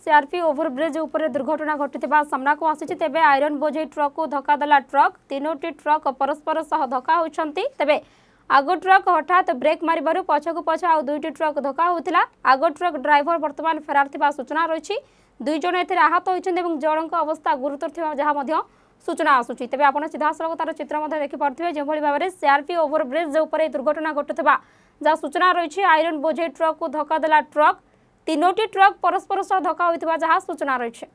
CRP overbridge उपर दुर्घटना घटिथिबा सामना को आसी तेबे आयरन बोझे ट्रक को धक्का देला ट्रक तीनोटी ट्रक परस्पर सह धक्का होछंती तेबे आगो ट्रक हठात ब्रेक मारिबारु पछकु पछ आ दुईटी ट्रक धक्का होतिला आगो ट्रक ड्राइवर वर्तमान फेरार थिबा सूचना रहिछि दुई जण एथिरे आहत होइछन्ते एवं जणक अवस्था गुरुतर थिबा जहा मध्य सूचना आसुछि तेबे आपण सीधा सड़क तार चित्र मध्य देखि पड़थिबे जे भली भाबरे सीआरपी ओभरब्रिज उपर दुर्घटना घटिथिबा जहा सूचना रहिछि आयरन बोझे ट्रक को धक्का देला ट्रक तीनोटी ट्रक परस्पर सह धक्का होइथिबा जहा सूचना रहिछि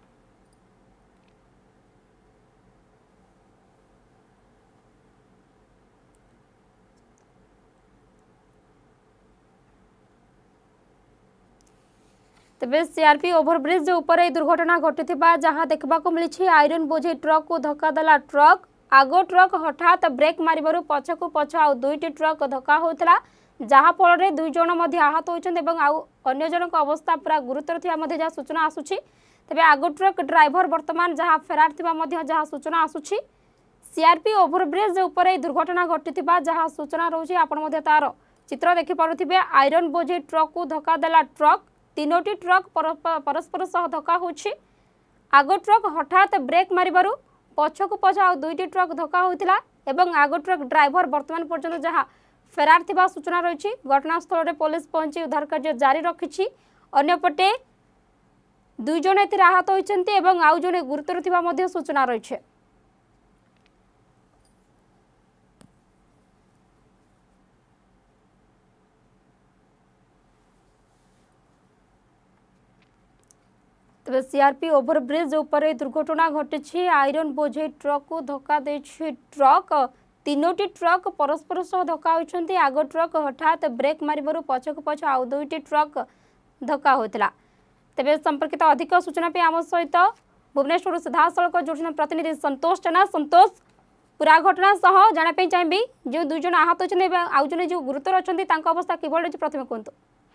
तेबे सीआरपी ओभरब्रिज उपर दुर्घटना घटिथिबा जहा देखबा को मिलिछि आयरन बोझे ट्रक को धक्का देला ट्रक आगो ट्रक हठात ब्रेक मारिबारु पछकु पछ आ दुईटी ट्रक धक्का होतला जहा फल रे दुई जण मध्ये आहत होइछन एवं आ अन्य जनक अवस्था पूरा गुरुतर थिया मध्ये जहा सूचना आसुछि तेबे आगो ट्रक ड्राइवर वर्तमान जहा फेरार थिबा मध्ये जहा सूचना आसुछि सीआरपी ओभरब्रिज उपर दुर्घटना घटिथिबा जहा सूचना रहउछि आपण मध्ये तार चित्र देखि पारुथिबे आयरन बोझे ट्रक को धक्का देला ट्रक तीनोटी ट्रक परस्पर सह धक्का होछि आगो ट्रक हठात ब्रेक मारिबारु पछकु पछ आ दुईटी ट्रक धक्का होतिला एवं आगो ट्रक ड्राइवर वर्तमान पर्यंत जहा फेरार थिबा सूचना रहिछि घटनास्थल रे पुलिस पहुंची उद्धार कार्य जारी रखिछि अन्यपटे दुई जण एथिरे आहत होइछन्ते एवं आउ जणे गुरुतर थिबा मध्ये सूचना रहिछि तेज सीआरपी ओभरब्रिज उपर दुर्घटना घटी आयरन बोझे ट्रक को धक्का दे ट्रक तीनोटी ट्रक परस्पर सह धक्का होती आग ट्रक हठात ब्रेक मारिबारु पछकु पछ आउ दुईटी ट्रक धक्का होता तेज संपर्कित अधिक सूचना पे आम सहित भुवनेश्वर सीधा सड़क जोड़ प्रतिनिधि संतोष जेना संतोष पूरा घटना सह जानापी चाहिए जो दुई जन आहत होती आउ जन जो गुरुतर अच्छा अवस्था किभली प्रथम कहतु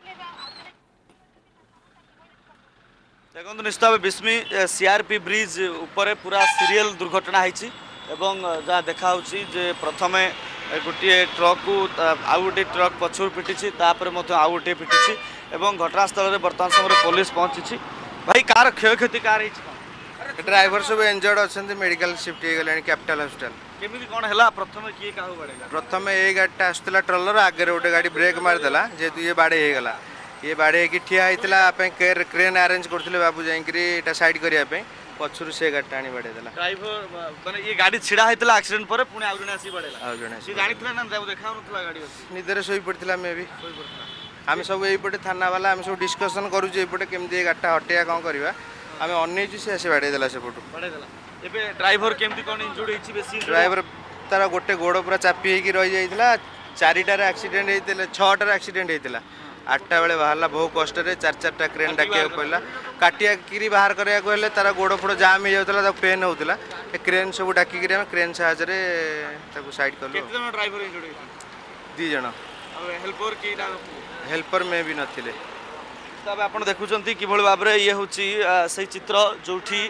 देखो निश्चित भाव बिस्मी सीआरपी ब्रिज उपर पूरा सीरियल दुर्घटना होती जहाँ देखा जे प्रथम गोटे ट्रक को आउ गोटे ट्रक पछुर पिटी आउ गोटे पिटी घटनास्थल में बर्तमान समय पुलिस पहुंची भाई कार क्षयक्षति कार ड्राइवर सब इंजर्ड अच्छा मेडिकल शिफ्ट हो गले कैपिटल हॉस्पिटल केमी कौन है प्रथम किए क्या बाड़ेगा प्रथम ये गाड़ी आसला ट्रलर आगे गोटे गाड़ी ब्रेक मारिदेला जेहेतु ये बाड़े होगला ये बाड़े ठिया होता क्रेन अरेंज करते बाबू जाइए साइड करने पछुर से गाड़ी आनी बाड़ेदेला ड्राइवर माने ये गाड़ी छिड़ा होता एक्सीडेंट पर पुणी आउ जने आसी बाड़ेला आउ जने सी जानिथिला ना देखा नथला गाड़ी अछि निदरे सोई पड़थिला मे भी आम सब एपटे थाना वाला आम सब डिस्कसन करूँ एपटे केमती गाड़ीटा हटेया कौन करवा आम अनेचु से आसी बाड़ेदेला सेपटू बाड़ेदेला एबे ड्राइवर केमती कोन इंजुर्ड होइछि बेसी ड्राइवर तार गोटे गोड़ पूरा चापी होगी रही जाइथिला 4टार एक्सीडेंट होइतिला 6टार एक्सीडेंट होइतिला 8टा बेले बाहरला बहुत कष्ट रे 4-4टा क्रेन डाकिया पड़ला काटिया किरी बाहर करिया को तार गोड़ फोड़ जाम हो जाता पेन होता क्रेन सब डाकी क्रेन साहाଯ୍य रे ताको साइड कर केते जण ड्राइवर इंजुर्ड होइछि 2 जण हेल्पर की हेल्पर में भी नथिले तब आपण देखुचंती किभଳି भाबरे ये होची से चित्र जोठी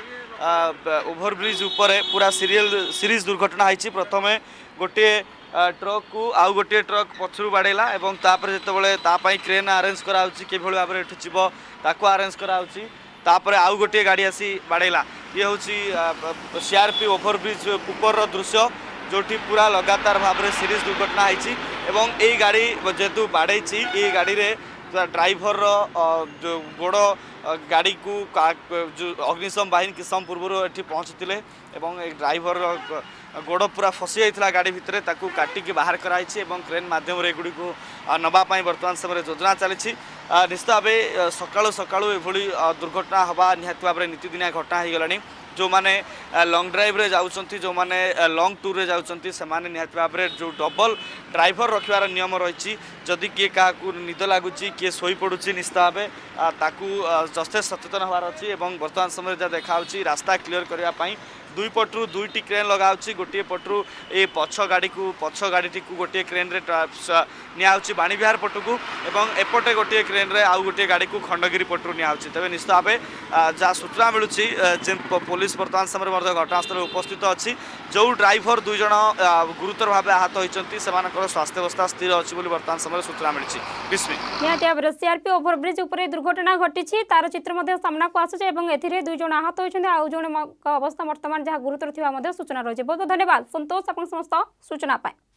ओभरब्रिज ऊपर पूरा सीरीज दुर्घटना होइछि प्रथमे गोटे ट्रक को आउ गोटे ट्रक पछरु बाड़ेला एवं तापर जेतेबेले तापाई क्रेन अरेंज कराउछि किभଳି भाबरे एठु जीव ताको अरेंज कराउछि तापर आउ गोटे गाड़ी आसी बाड़ेला ये होची सीआरपी ओभरब्रिज ऊपर दृश्य जोठी पूरा लगातार भाव में सीरीज दुर्घटना होती एवं यही गाड़ी जेहेतु बाड़े ये गाड़ी रे ड्राइवर जो गोड़ गाड़ी को जो अग्निशम बाहिनी किस समय पूर्व ये पहुँचते ड्राइवर गोड़ पूरा फसी जाता गाड़ी भितर ताकू काटिकी बाहर कराई क्रेन माध्यम एगुड़ी को नवापाई बर्तमान समय योजना चली निश्चित भाव सकाळु सकाळु एभली दुर्घटना हवा निहाती भाव में नीतिदिनिया घटना हो गलानी जो माने लॉन्ग ड्राइव रे जाउछंती जो माने लॉन्ग टूर रे जाउछंती से माने निहाती भाव में जो डबल ड्राइवर रखिवार नियम रही जदि किए क्या निद लगुच किए शोई पड़ुची निश्चित भाव ताकू जस्ते सचेतन होवार अच्छी बर्तमान समय जहाँ देखा रास्ता क्लीयर करने दुई पटरू दुईटी क्रेन लगा गोटे पटरू ये पछ गाड़ी को गोटे क्रेन रे नियाउची बाणीविहार पटू को एपटे गोटे क्रेन रे आउ गोटे गाड़ी को खंडगिरी पटरू नियाउची तबे निश्चित भाव जहाँ सूचना मिलूँ पुलिस बर्तमान समय घटनास्थल उपस्थित अच्छी जो ड्राइवर दुई जन गुरुतर भाव आहत होती स्वास्थ्य अवस्था स्थिर अच्छी बर्तमान समय सूचना मिली। सीआरपी ओभरब्रिज उपर दुर्घटना दुर्घटना घटी तार चित्र सामना को आसूचे एथिरे 2 जन आहत होइछन्ते आउ जन अवस्था वर्तमान जहाँ गुरुतर थिबा सूचना रही बहुत बहुत धन्यवाद संतोष अपन समस्त सूचना पाए।